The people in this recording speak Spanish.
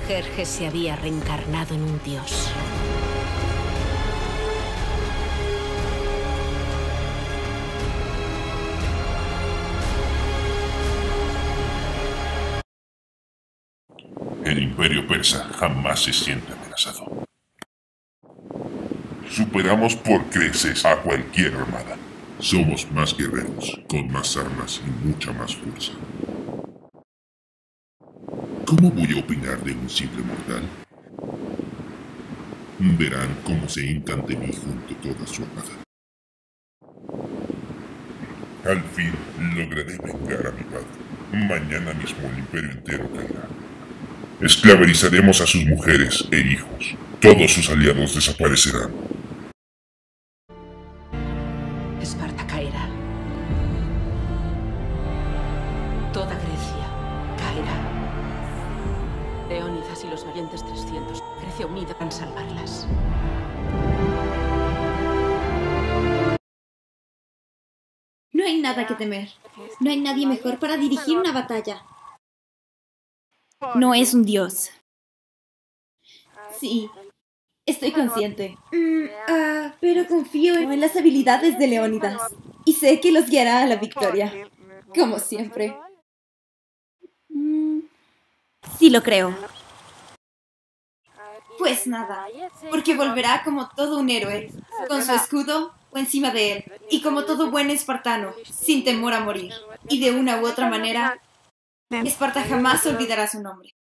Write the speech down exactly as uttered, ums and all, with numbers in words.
Jerjes se había reencarnado en un dios. El imperio persa jamás se siente amenazado. Superamos por creces a cualquier armada. Somos más guerreros, con más armas y mucha más fuerza. ¿Cómo voy a opinar de un simple mortal? Verán cómo se hincan de mí junto toda su armada. Al fin lograré vengar a mi padre. Mañana mismo el imperio entero caerá. Esclavizaremos a sus mujeres e hijos. Todos sus aliados desaparecerán. Esparta caerá. Toda Grecia caerá. Leónidas y los valientes trescientos. Grecia unida para salvarlas. No hay nada que temer. No hay nadie mejor para dirigir una batalla. No es un dios. Sí, estoy consciente. Mm, ah, pero confío en las habilidades de Leónidas. Y sé que los guiará a la victoria. Como siempre. Mm, sí lo creo. Pues nada, porque volverá como todo un héroe, con su escudo o encima de él, y como todo buen espartano, sin temor a morir. Y de una u otra manera, Esparta jamás olvidará su nombre.